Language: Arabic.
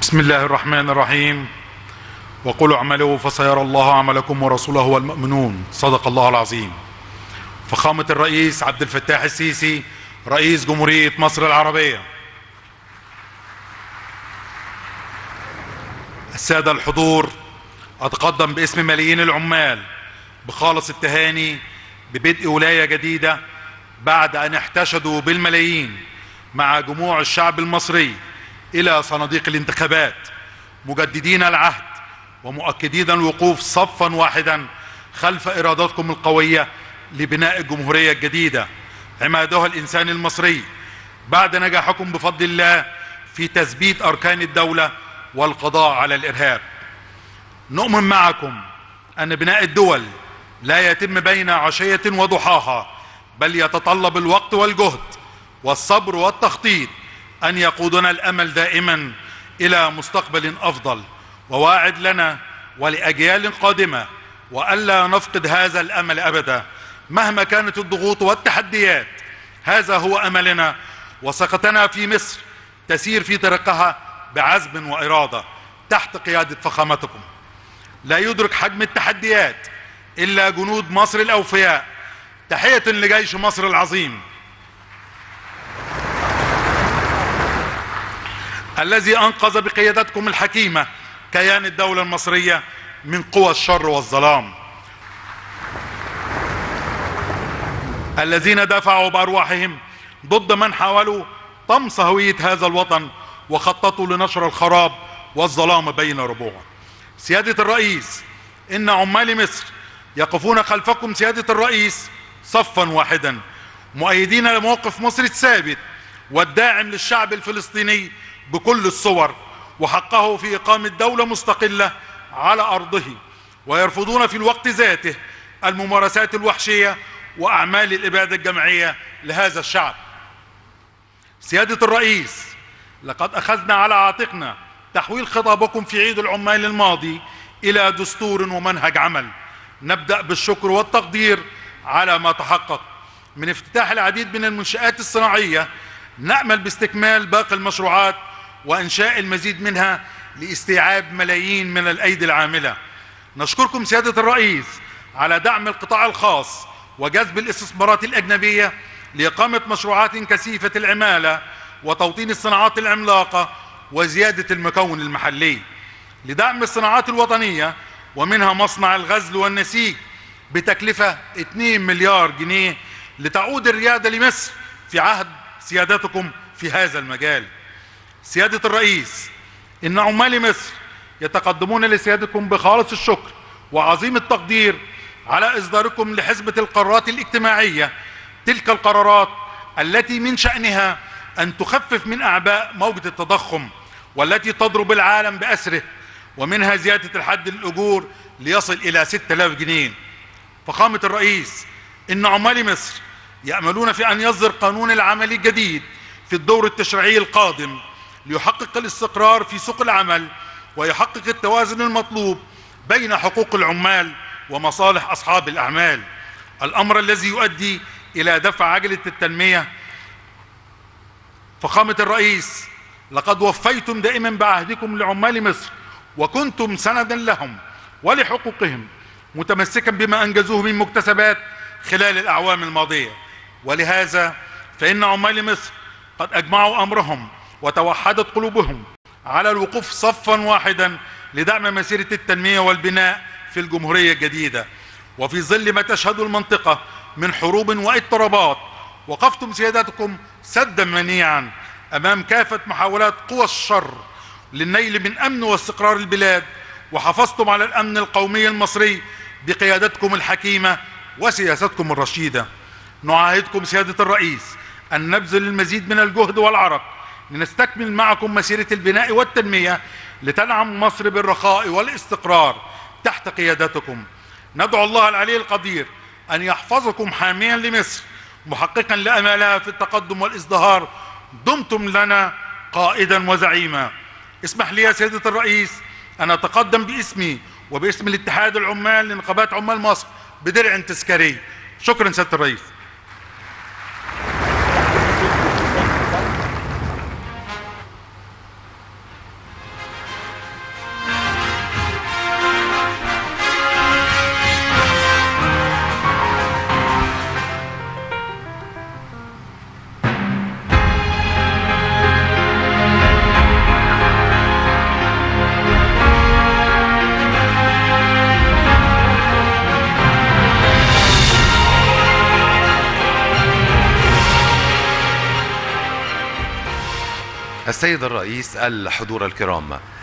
بسم الله الرحمن الرحيم. وقولوا اعملوا فسيرى الله عملكم ورسوله والمؤمنون. صدق الله العظيم. فخامة الرئيس عبد الفتاح السيسي رئيس جمهورية مصر العربية، السادة الحضور، أتقدم باسم ملايين العمال بخالص التهاني ببدء ولاية جديدة بعد أن احتشدوا بالملايين مع جموع الشعب المصري إلى صناديق الانتخابات، مجددين العهد ومؤكدين الوقوف صفا واحدا خلف إرادتكم القوية لبناء الجمهورية الجديدة عمادها الإنساني المصري، بعد نجاحكم بفضل الله في تثبيت أركان الدولة والقضاء على الإرهاب. نؤمن معكم أن بناء الدول لا يتم بين عشية وضحاها، بل يتطلب الوقت والجهد والصبر والتخطيط أن يقودنا الأمل دائما إلى مستقبل أفضل، وواعد لنا ولأجيال قادمة وألا نفقد هذا الأمل أبدا مهما كانت الضغوط والتحديات. هذا هو أملنا وثقتنا في مصر تسير في طريقها بعزم وإرادة تحت قيادة فخامتكم. لا يدرك حجم التحديات إلا جنود مصر الأوفياء. تحية لجيش مصر العظيم الذي أنقذ بقيادتكم الحكيمة كيان الدولة المصرية من قوى الشر والظلام، الذين دافعوا بأرواحهم ضد من حاولوا طمس هوية هذا الوطن وخططوا لنشر الخراب والظلام بين ربوعه. سيادة الرئيس، إن عمال مصر يقفون خلفكم سيادة الرئيس صفا واحدا، مؤيدين لموقف مصر الثابت والداعم للشعب الفلسطيني بكل الصور وحقه في إقامة دولة مستقلة على أرضه، ويرفضون في الوقت ذاته الممارسات الوحشية وأعمال الإبادة الجماعية لهذا الشعب. سيادة الرئيس، لقد أخذنا على عاتقنا تحويل خطابكم في عيد العمال الماضي إلى دستور ومنهج عمل. نبدأ بالشكر والتقدير على ما تحقق من افتتاح العديد من المنشآت الصناعية. نأمل باستكمال باقي المشروعات وإنشاء المزيد منها لاستيعاب ملايين من الأيدي العاملة. نشكركم سيادة الرئيس على دعم القطاع الخاص وجذب الاستثمارات الأجنبية لإقامة مشروعات كثيفة العمالة وتوطين الصناعات العملاقة وزيادة المكون المحلي، لدعم الصناعات الوطنية ومنها مصنع الغزل والنسيج بتكلفة 2 مليار جنيه لتعود الريادة لمصر في عهد سيادتكم في هذا المجال. سيادة الرئيس، إن عمال مصر يتقدمون لسيادتكم بخالص الشكر وعظيم التقدير على إصداركم لحزمة القرارات الاجتماعية، تلك القرارات التي من شأنها أن تخفف من أعباء موجة التضخم والتي تضرب العالم بأسره، ومنها زيادة الحد للأجور ليصل إلى 6000 جنيه. فخامة الرئيس، إن عمال مصر يأملون في أن يصدر قانون العمل الجديد في الدور التشريعي القادم ليحقق الاستقرار في سوق العمل ويحقق التوازن المطلوب بين حقوق العمال ومصالح أصحاب الأعمال، الأمر الذي يؤدي إلى دفع عجلة التنمية. فخامة الرئيس، لقد وفيتم دائما بعهدكم لعمال مصر وكنتم سندا لهم ولحقوقهم، متمسكا بما أنجزوه من مكتسبات خلال الأعوام الماضية. ولهذا فإن عمال مصر قد أجمعوا أمرهم وتوحدت قلوبهم على الوقوف صفا واحدا لدعم مسيرة التنمية والبناء في الجمهورية الجديدة. وفي ظل ما تشهد المنطقة من حروب واضطرابات، وقفتم سيادتكم سدا منيعا أمام كافة محاولات قوى الشر للنيل من أمن واستقرار البلاد، وحافظتم على الأمن القومي المصري بقيادتكم الحكيمة وسياستكم الرشيدة. نعاهدكم سيادة الرئيس أن نبذل المزيد من الجهد والعرق لنستكمل معكم مسيرة البناء والتنمية لتنعم مصر بالرخاء والاستقرار تحت قيادتكم. ندعو الله العلي القدير أن يحفظكم حاميا لمصر محققا لأمالها في التقدم والازدهار. دمتم لنا قائدا وزعيما. اسمح لي يا سيادة الرئيس أن أتقدم باسمي وباسم الاتحاد العمال لنقابات عمال مصر بدرع تذكاري. شكرا سيادة الرئيس. السيد الرئيس، الحضور الكرام،